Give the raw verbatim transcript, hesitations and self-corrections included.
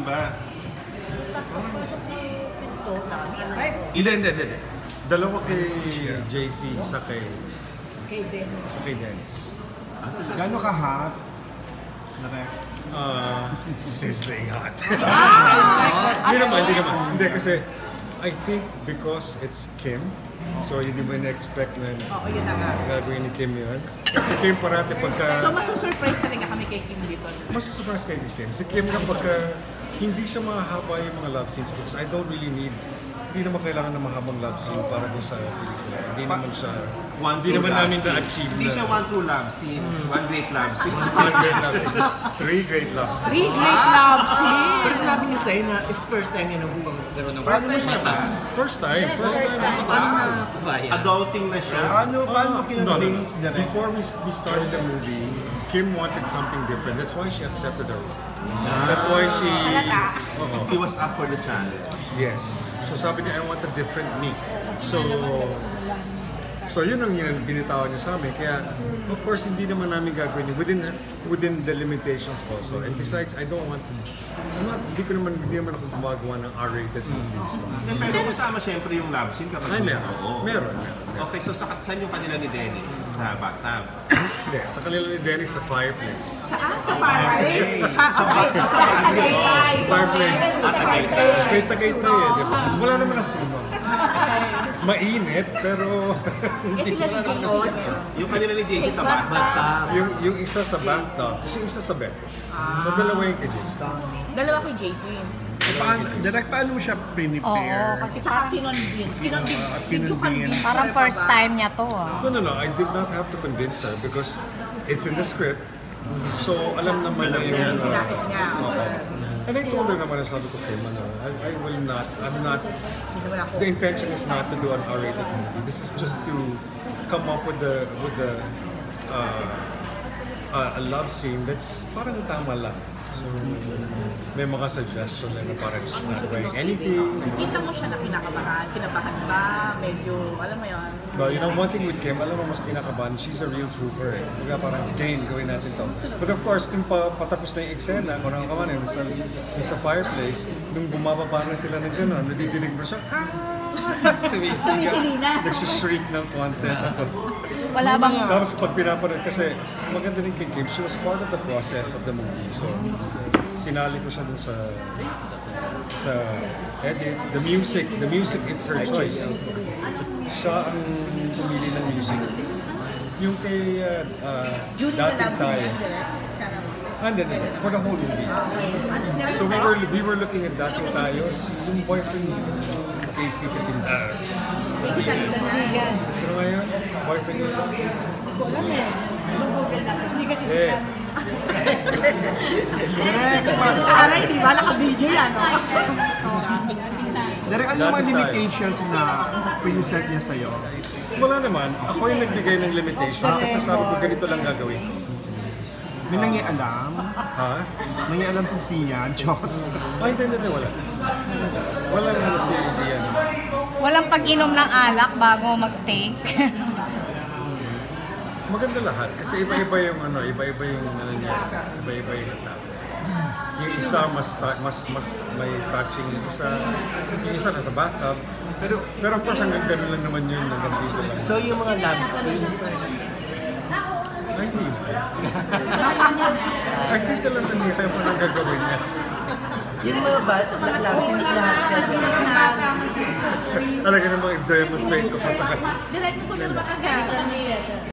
ba? Hindi, hindi, hindi. Dalawa kay J C, isa kay... Kay Dennis. Isa kay Dennis. Gano'n ka hot? Direk? Uh, sizzling hot. Hindi naman, hindi naman. Hindi kasi, I think because it's Kim, so hindi mo na-expect na Oo, yun na nga. gagawin ni Kim yun. Kasi Kim parati pagka... So, masusurprise na rin kami kay Kim dito. Masusurprise kay Kim. Si Kim na pagka hindi siya mahaba yung mga love scenes because I don't really need, hindi naman kailangan ng mahabang love scene para doon sa pelikula. Hindi naman siya, One hindi naman love namin scene. na-achieve Hindi na. siya one true love scene, one great love scene. One great love scene. Three great love scenes. Three great love scenes! Pero sinabi niya sa'yo na it's first time niya nabukang magkaroon ng First time siya ba? First time. First time. Paano na Adulting na siya. Ano, paano mo Ah, kinagaling no, si no. Direk? Before we, we started the movie, Kim wanted something different. That's why she accepted the role. That's why she... Oo. He was up for the challenge. Yes. So sabi niya, I want a different me. So, so yun ang yun, binitawan niya sa amin. Kaya, of course, hindi naman namin gagawin yun within, within the limitations also. And besides, I don't want to, I'm not, hindi ko naman, hindi naman ako gumagawa ng R-rated movies. Eh, pero kasama siyempre yung love scene kapag... Ay, meron. Oo. Meron, meron. meron. Okay, so sa, saan yung kanila ni Dennis? Sa bathtub? Hindi, sa kanila ni Dennis sa fireplace. Saan? Sa Fireplace? Sa sa sa bagyo. Sa fireplace. At Tagaytay. Kay Tagaytay eh, di ba? Wala naman na sunog. Mainit, pero hindi wala naman na sunog. Yung kanila ni J J sa bathtub. Yung, yung isa sa bathtub, tapos yung isa sa bed. So dalawa yung kay James. Dalawa kay J P. Paano, Direk, paano mo siya Oo, prepare? kasi Tsaka kinonvince. Kinonvince. Ah, Did you kinonvince. convince parang her first ba? time niya to ah. No, no, no. I did not have to convince her because it's in the script. So alam naman na yung... Uh, Pinakit niya. uh, and I told her naman, sabi ko, Kim, ano, I, I will not, I'm not, Hindi naman ako. the intention is not to do an R-rated movie. This is just to come up with the, with the, uh, uh, a love scene that's parang tama lang. So, may mga suggestion lang na parang she's not wearing anything. Kita mo siya na kinakabahan. Kinabahan ba? Medyo, alam mo yun. But you know, one thing with Kim, alam mo mas kinakabahan, she's a real trooper eh. Kaya parang, game, gawin natin to. But of course, nung pa, patapos na yung eksena, kung nakakaman yun, sa, sa fireplace, nung bumababa na sila ng gano'n, nadidinig mo siya, ah! Sumisigaw. Nagsishriek ng konti. Wala bang... Tapos pag pinapanood, kasi maganda rin kay Kim, she was part of the process of the movie. So, sinali ko siya dun sa sa edit. The music, the music is her choice. Siya ang pumili ng music. Yung kay uh, uh, Dating Tayo. Ah, hindi, hindi. For the whole movie. So we were we were looking at Dating Tayo. Yung boyfriend ni Casey Katinda. Sino nga yun? Boyfriend niya? Hindi kasi Eh. Aray, di ba? Naka-B J yan. Direk, ano yung mga limitations na piniset niya sa'yo? Wala naman. Ako yung nagbigay ng limitations kasi sabi ko ganito lang gagawin ko. May nangialam? Ha? Nangialam si Sian, Diyos. Ah, hindi, hindi, hindi. Wala. Wala naman si Zian. walang pag-inom ng alak bago mag-take. Maganda lahat kasi iba-iba yung ano, iba-iba yung ano niya, iba-iba yung attack. Yung isa mas mas mas may touching, yung isa yung isa nasa bathtub. Pero pero of course hanggang ganun lang naman yun, hanggang dito lang. So yung mga love scenes, Ay, hindi na. I think alam na niya kaya pa nang gagawin niya. yung mga ba, love scenes lahat siya. Talaga namang i-demonstrate ko pa sa kanya. Direct mo ba ka